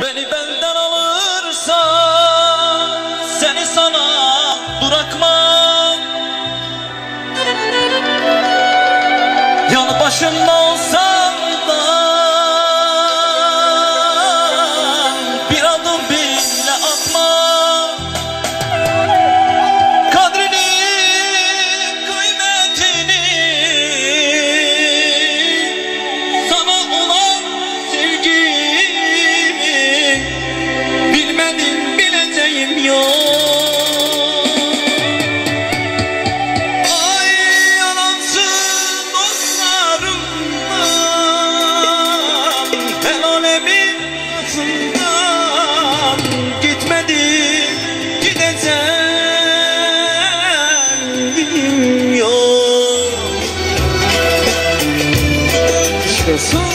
Beni benden alırsan seni sana bırakmam. Yanı başımda olsam da bir adım bile atmam. Kadrini, kıymetini, sana olan sevgimi bilmedin, bileceğim yok. Ay yalansız dostlarımdan, el alemin arasından gitmedim, gideceğim yok. Çıkıyorsun.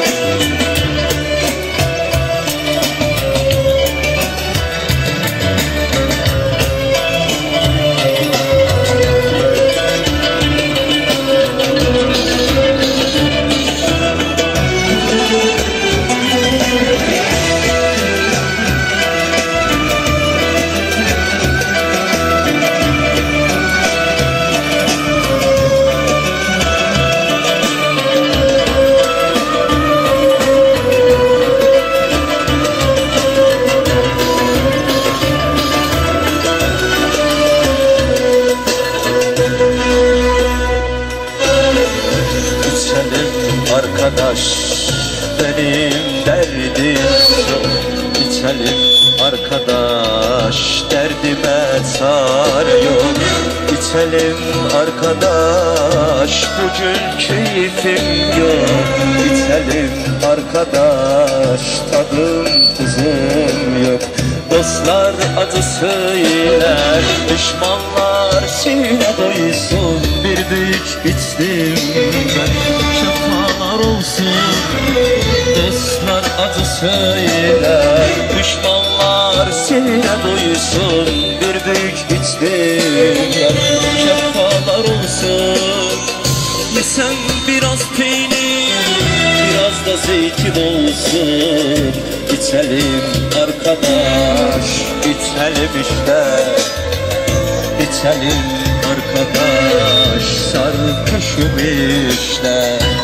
Arkadaş, benim derdim çok. İçelim arkadaş, derdime sar yok. İçelim arkadaş, bugün keyfim yok. İçelim arkadaş, tadım tuzum yok. Dostlar acısıyla, düşmanlar sine doysun. Bir büyük içtim ben, şafalar olsun. Dostlar acısıyla, düşmanlar sine doysun. Bir büyük içtim ben, şafalar olsun. Yesen biraz peynir, biraz da zeytin olsun. İçelim arkadaş, içelim işte. İçelim arkadaş, sarhoşum işte.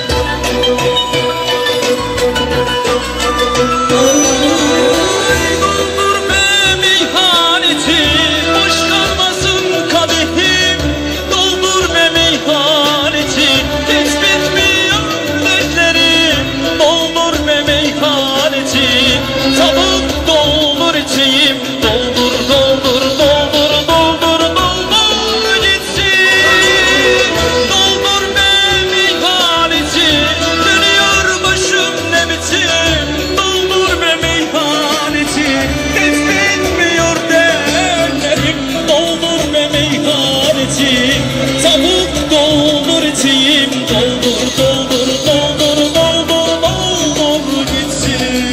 Doldur be meyhaneti, boş kalmasın kadehim. Doldur be meyhaneti, hiç bitmiyor beklerim. Doldur be meyhaneti, tabuk doldur içeyim. Doldur, doldur, doldur, doldur, doldur gitsin. Doldur be meyhaneti, dönüyor başım ne biçim. Doldur be meyhaneti, hiç bitmiyor dertlerim. Doldur be meyhaneti, tabuk doldur içeyim. Doldur, doldur, doldur, doldur, doldur gitsin.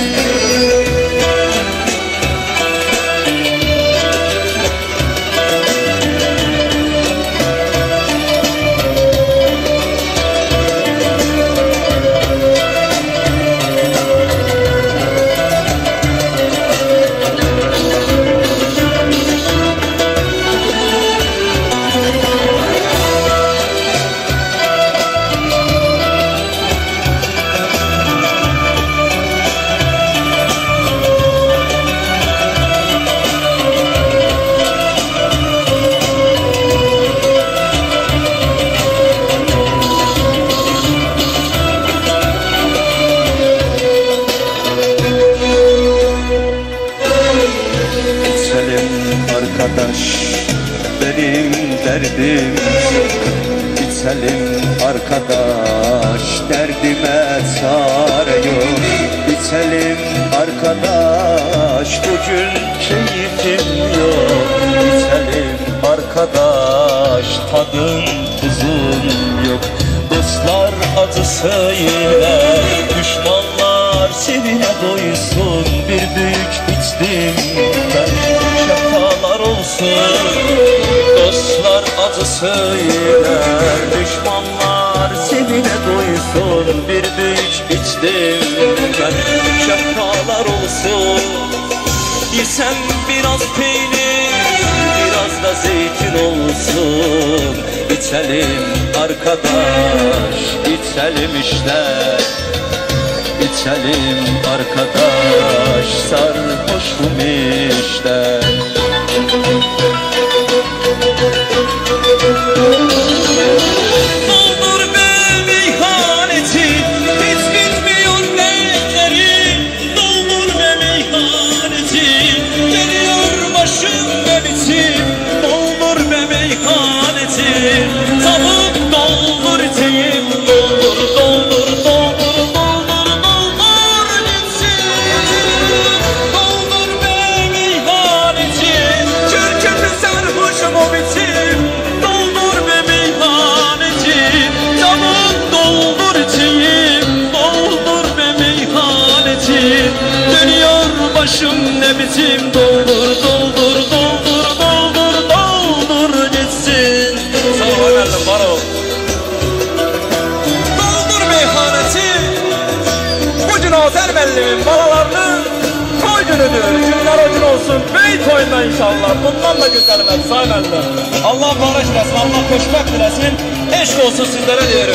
Arkadaş, benim derdim çok. İçelim arkadaş, derdime sar yok. İçelim arkadaş, bugün keyfim yok. İçelim arkadaş, tadım tuzum yok. Dostlar acısıyla, düşmanlar sevine doysun. Bir büyük içtim ben, şafalar olsun. Dostlar acısıyla, düşmanlar sevine doysun. Bir büyük içtim ben, şafalar olsun. sen biraz peynir, biraz da zeytin olsun. İçelim arkadaş, içelim işte. İçelim arkadaş, sarhoşum işte. Doldur be meyhaneci, hiç bitmiyor bekleri. Doldur be meyhaneci, geliyor başım ne biçim. Doldur be meyhaneci, tavuk doldur içeyim. Doldur, doldur, doldur, doldur, doldur gitsin. Doldur be meyhaneci, çürkütü sarhoşum o biçim. Doldur be meyhaneci, tavuk doldur içeyim. Doldur be meyhaneci, dönüyor başım ne biçim. Doldur, doldur, doldur, doldur, doldur gitsin. Sağ ol efendim, var ol. Doldur meyhaneci, bugün Azer Belli'nin balalarının toy günüdür. Günler o gün olsun, bey toyunda inşallah. Bundan da güzelmez sağ efendim. Allah barış dilesin, Allah hoşbak dilesin. Eşk olsun sizlere diyoruz.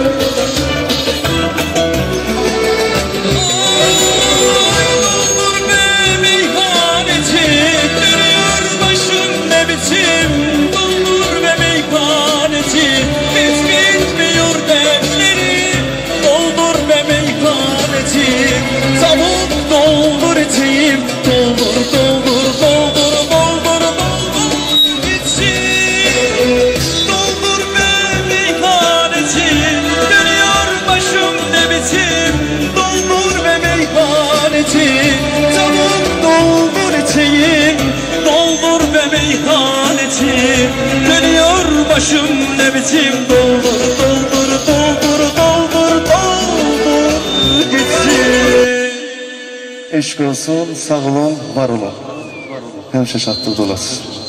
Doldur be meyhaneci, dönüyor başım ne biçim. Doldur be meyhaneci, hiç bitmiyor dertleri. Doldur be meyhaneci, tavuk doldur içeyim. Doldur, doldur, doldur, doldur, doldur gitsin. Doldur be meyhaneci, dönüyor başım ne biçim. Doldur be meyhaneci, tavuk doldur içeyim. Doldur be meyhaneci, dönüyor başım ne biçim. Doldur, doldur, doldur, doldur, doldur gitsin. Eşk olsun, sağ olun, var olun. Hemşe şartlı dolasın.